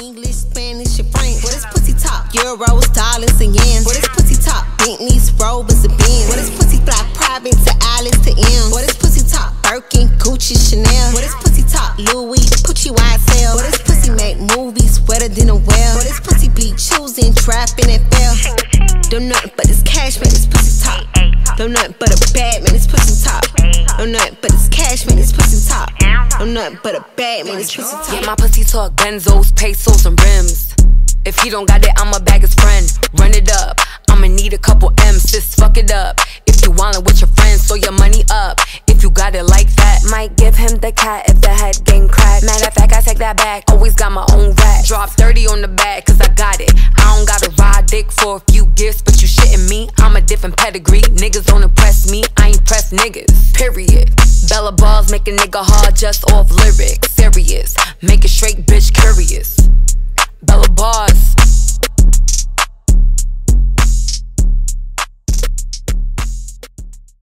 English, Spanish, and French. What is pussy talk? Euros, dollars, and yens. What is pussy talk? Bentleys, Rovers, and Benz. What is pussy fly private to Alice to M? What is pussy talk? Birkin, Gucci, Chanel. What is pussy talk? Louis, Pucci, YSL. What is pussy make movies wetter than a well? What is pussy be choosing, trapping, and fail? Don't nothing but this cash, man, this pussy talk. Don't nothing but a bad man, this pussy talk. Don't nothing but this cash, man, this pussy talk. Don't nothing but a bad man, this pussy talk. Yeah, my pussy talk benzos, pesos, and rims. If he don't got it, I'ma bag his friend. Run it up, I'ma need a couple M's. Sis, fuck it up. If you wildin' with your friends, so your money up. If you got it like that, might give him the cat if the head game crack. Matter of fact, I take that back. Always got my own rack. drop 30 on the bag, cause I got it. I don't gotta ride dick for a few gifts, but you shitting me. I'm a different pedigree. Niggas don't impress me, I impress niggas. Period. Bella balls make a nigga hard just off lyrics. Serious, make a straight bitch curious.